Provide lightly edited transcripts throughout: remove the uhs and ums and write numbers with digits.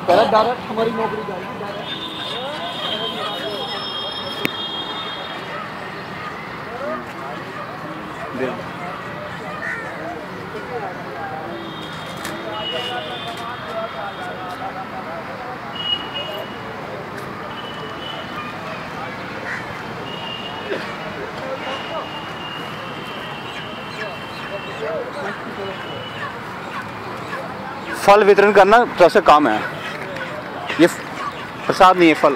पहले डायरेक्ट हमारी नौकरी जाएगी डायरेक्ट। फल वितरण करना सबसे काम है, ये प्रसाद नहीं है, फल।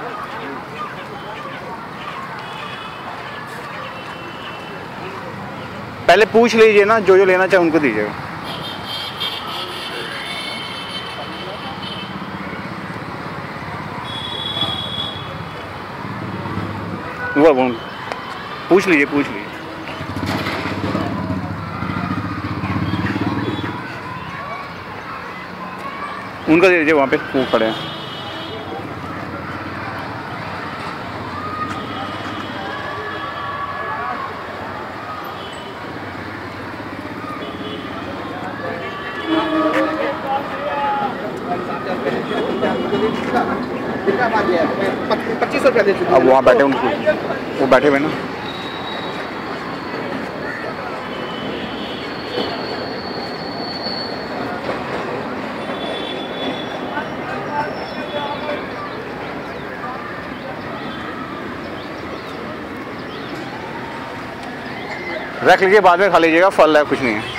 पहले पूछ लीजिए ना, जो जो लेना चाहे उनको दीजिएगा। वो पूछ लीजिए, पूछ लीजिए। उनका दे दीजिए, वहाँ पे वो खड़े हैं। अब वहाँ बैठे उनको, वो बैठे हुए ना। रख लीजिए, बाद में खा लीजिएगा, फल है, कुछ नहीं है।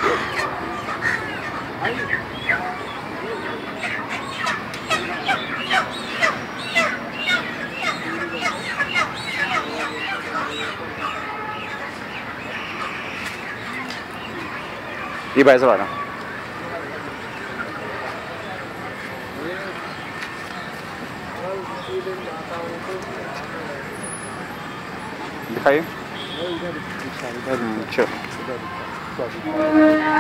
ये भाई साहब आ रहा हूँ। दिखाइए। अच्छा।